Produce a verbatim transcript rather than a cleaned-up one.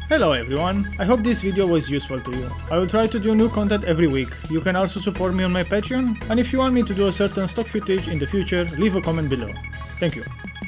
Hello everyone, I hope this video was useful to you. I will try to do new content every week. You can also support me on my Patreon, and if you want me to do a certain stock footage in the future, leave a comment below. Thank you.